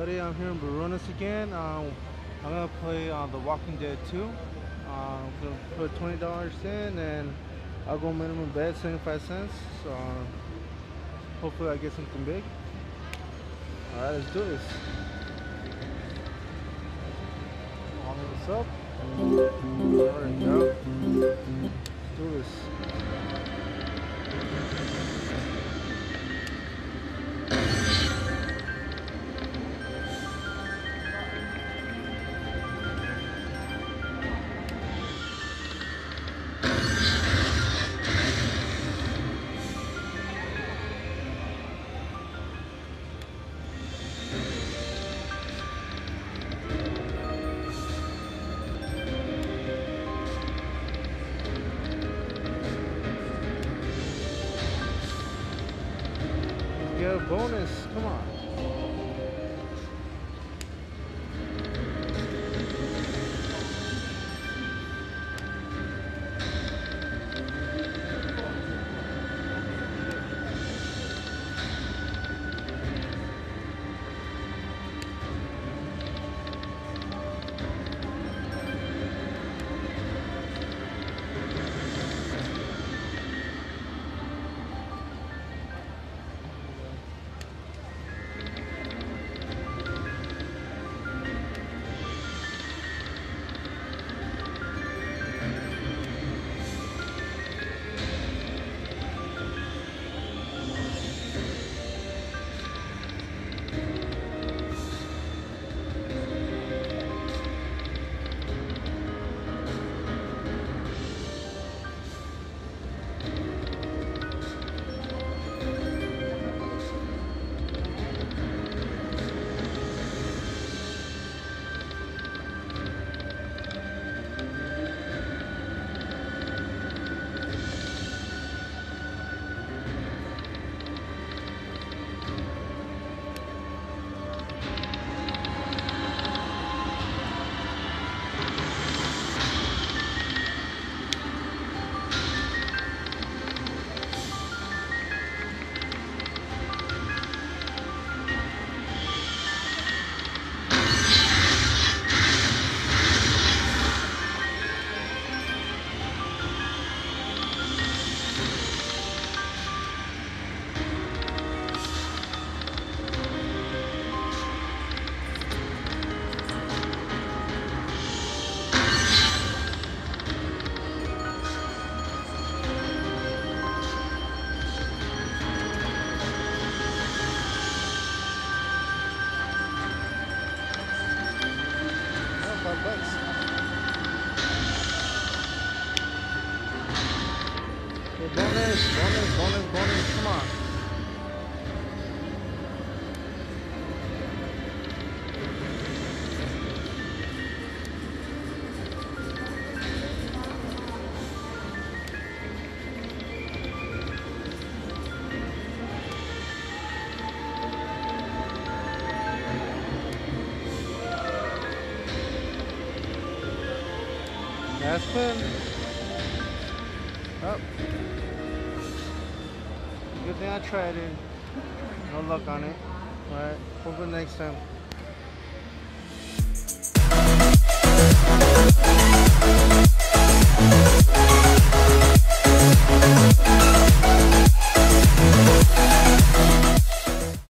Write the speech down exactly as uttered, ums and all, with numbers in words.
everybody, I'm here in Barona again. Um, I'm gonna play uh, The Walking Dead two. Uh, I'm gonna put twenty dollars in and I'll go minimum bet seventy-five cents. So uh, hopefully I get something big. Alright, let's do this. Warm this up. There we go. Let's do this. Get a bonus, come on. Bonus, bonus, bonus, bonus, come on. Last spin. Up. Good thing I tried it. No luck on it. Alright, hopefully next time.